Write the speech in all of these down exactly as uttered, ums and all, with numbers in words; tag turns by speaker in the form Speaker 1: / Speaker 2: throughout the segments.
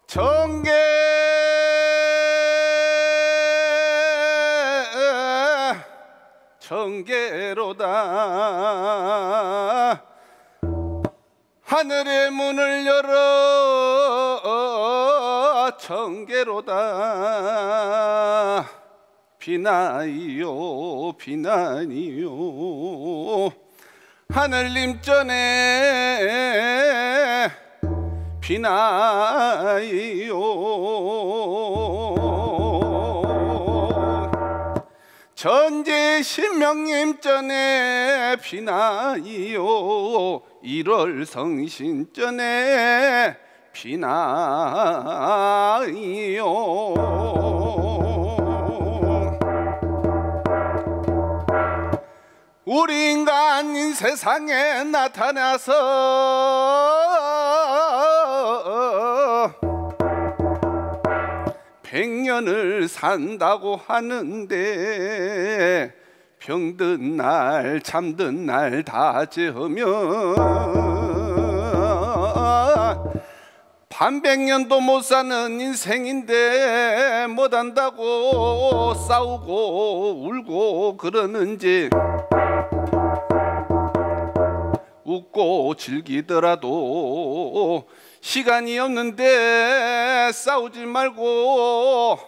Speaker 1: 청계 청계로다 하늘의 문을 열어 청계로다 비나이요 비나니요 하늘님 전에 비나이요 전제신명님 전에 비나이요 일월 성신 전에 비나이요 우리 인간인 세상에 나타나서 백년을 산다고 하는데 병든 날 잠든 날 다 재우면 반백년도 못 사는 인생인데 못한다고 싸우고 울고 그러는지 웃고 즐기더라도 시간이 없는데 싸우지 말고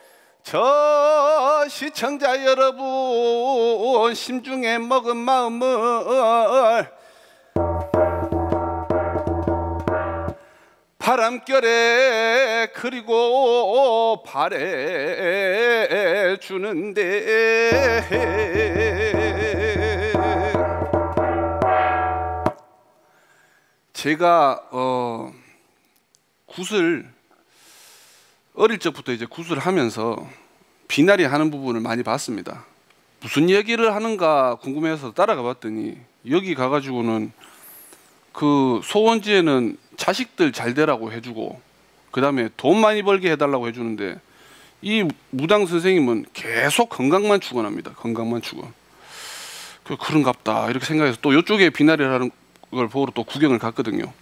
Speaker 1: 저 시청자 여러분 심중에 먹은 마음을 바람결에 그리고 발에 주는데 제가 어 굿을 어릴 적부터 이제 굿을 하면서 비나리 하는 부분을 많이 봤습니다. 무슨 얘기를 하는가 궁금해서 따라가 봤더니 여기 가가지고는 그 소원지에는 자식들 잘 되라고 해주고 그 다음에 돈 많이 벌게 해달라고 해주는데 이 무당 선생님은 계속 건강만 축원합니다. 건강만 축원. 그런갑다 이렇게 생각해서 또 이쪽에 비나리를 하는 걸 보러 또 구경을 갔거든요.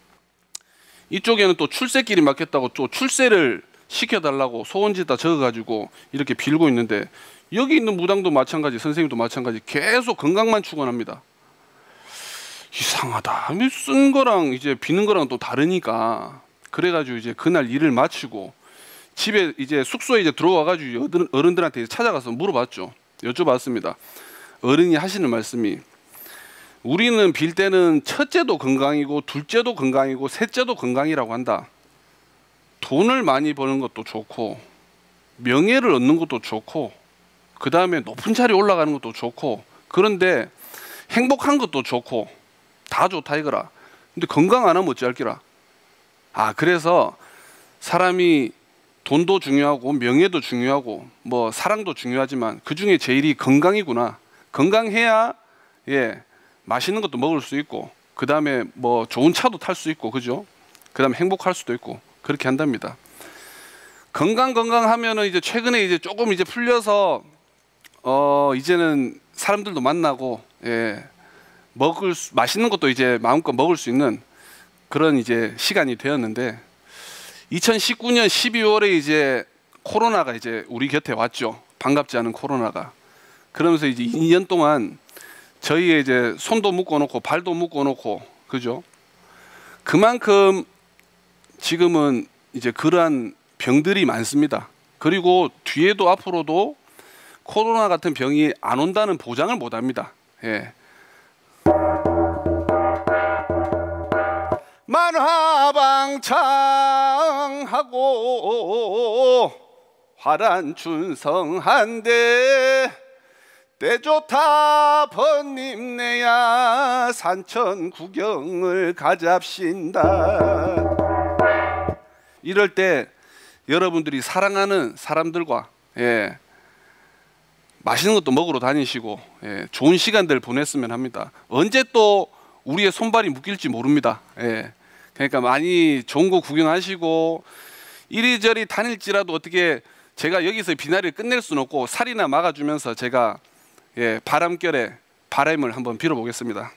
Speaker 1: 이쪽에는 또 출세길이 막혔다고 또 출세를 시켜달라고 소원지에다 적어가지고 이렇게 빌고 있는데 여기 있는 무당도 마찬가지 선생님도 마찬가지 계속 건강만 축원합니다. 이상하다. 쓴 거랑 이제 비는 거랑 또 다르니까 그래가지고 이제 그날 일을 마치고 집에 이제 숙소에 이제 들어와가지고 어른들한테 찾아가서 물어봤죠. 여쭤봤습니다. 어른이 하시는 말씀이 우리는 빌 때는 첫째도 건강이고 둘째도 건강이고 셋째도 건강이라고 한다. 돈을 많이 버는 것도 좋고 명예를 얻는 것도 좋고 그 다음에 높은 자리에 올라가는 것도 좋고 그런데 행복한 것도 좋고 다 좋다 이거라. 근데 건강 안 하면 어찌할기라. 아 그래서 사람이 돈도 중요하고 명예도 중요하고 뭐 사랑도 중요하지만 그 중에 제일이 건강이구나. 건강해야 예 맛있는 것도 먹을 수 있고 그 다음에 뭐 좋은 차도 탈 수 있고 그죠? 그 다음에 행복할 수도 있고 그렇게 한답니다. 건강 건강 하면은 이제 최근에 이제 조금 이제 풀려서 어 이제는 사람들도 만나고 예 먹을 수, 맛있는 것도 이제 마음껏 먹을 수 있는 그런 이제 시간이 되었는데 이천십구 년 십이월에 이제 코로나가 이제 우리 곁에 왔죠. 반갑지 않은 코로나가. 그러면서 이제 이 년 동안 저희의 이제 손도 묶어 놓고 발도 묶어 놓고 그죠? 그만큼 지금은 이제 그러한 병들이 많습니다. 그리고 뒤에도 앞으로도 코로나 같은 병이 안 온다는 보장을 못 합니다. 예. 만화방창하고 화란춘성한데 때좋다 번님네야 산천 구경을 가잡신다. 이럴 때 여러분들이 사랑하는 사람들과 예, 맛있는 것도 먹으러 다니시고 예, 좋은 시간들 보냈으면 합니다. 언제 또 우리의 손발이 묶일지 모릅니다. 예, 그러니까 많이 좋은 거 구경하시고 이리저리 다닐지라도 어떻게 제가 여기서 비나리를 끝낼 수는 없고 살이나 막아주면서 제가 예, 바람결에 바람을 한번 빌어보겠습니다.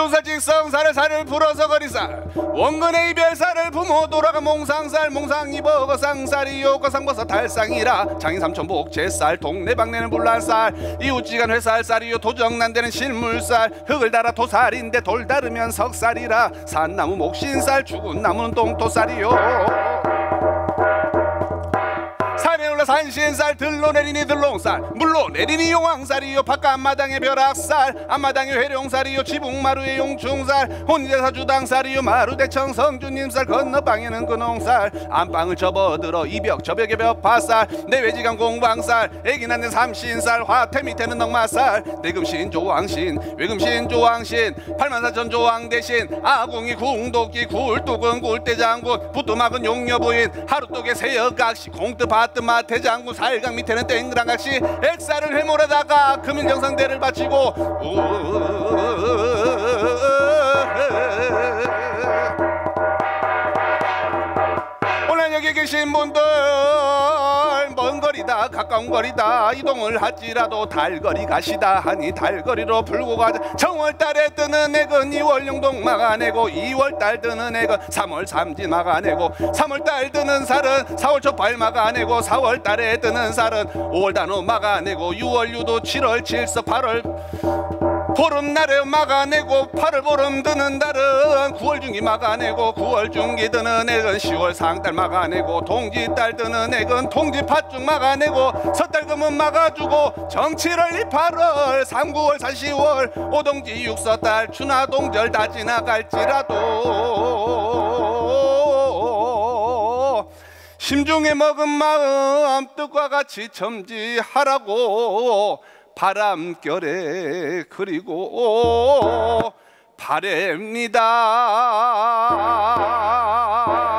Speaker 1: 이웃살 직성살을 살을 불어서 거리살 원근의 이별살을 부모 돌아가 몽상살 몽상이 버거 쌍살이요 거상버섯 달상이라 장인 삼천복 제살 동네방네는 불란살 이웃지간 회살살이요 도정난데는 실물살 흙을 달아 도살인데 돌 다르면 석살이라 산나무 목신살 죽은 나무는 똥토살이요 산에 올라 산신살 들로 내리니 들롱살 물로 내리니 용왕살이요 바깥 앞마당에 벼락살 앞마당에 회룡살이요 지붕마루에 용충살 혼인제사 주당살이요 마루대청 성주님살 건너방에는 근홍살 안방을 접어들어 이벽 저벽에 벽파살 내외지간 공방살 애기 낳는 삼신살 화태 밑에는 넉마살 내금신 조왕신 외금신 조왕신 팔만사천 조왕 대신 아궁이 궁도끼 굴뚝은 굴대장군 부뚜막은 용녀부인 하루독에 새여각시 공뜨 밭마 대장군 살강 밑에는 땡그랑각시 액살을 해몰아다가 금인정성대를 바치고 오늘 여기 계신 분들 먼 거리다 가까운 거리다 이동을 할지라도 달거리 가시다 하니 달거리로 풀고 가자 정월달에 뜨는 액은 이월 용동 막아내고 이월달 뜨는 액은 삼월 삼진 막아내고 삼월달 뜨는 살은 사월 초발 막아내고 사월달에 뜨는 살은 오월 단오 막아내고 유월 유도 칠월 칠서 팔월 보름날에 막아내고 팔월 보름 드는 달은 구월 중기 막아내고 구월 중기 드는 액은 시월 상달 막아내고 동지달 드는 액은 동지 팥죽 막아내고 섣달 금은 막아주고 정칠월 이팔월 삼구월 사시월 오동지 육서달 추나동절 다 지나갈지라도 심중에 먹은 마음 뜻과 같이 첨지하라고 바람결에 그리고 바랍니다.